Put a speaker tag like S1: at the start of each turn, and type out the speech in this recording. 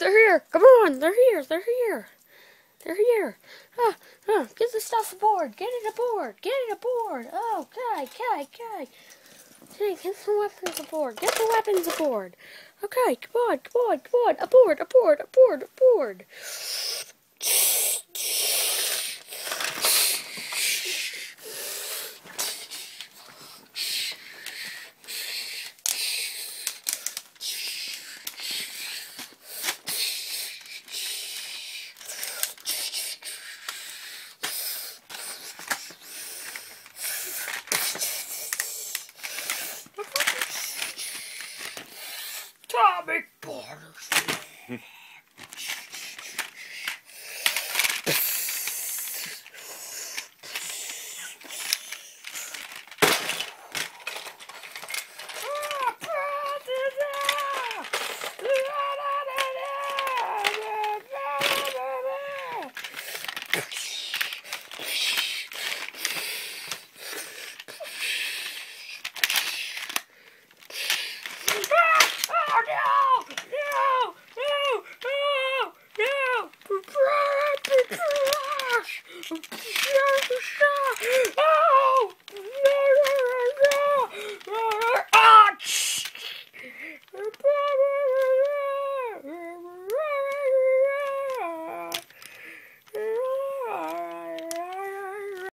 S1: they're here. Come on, they're here. They're here. They're here. Get the stuff aboard. Get it aboard. Get it aboard. Oh, okay. Okay, get some weapons aboard. Get the weapons aboard. Okay, come on. Aboard. Atomic borders. No!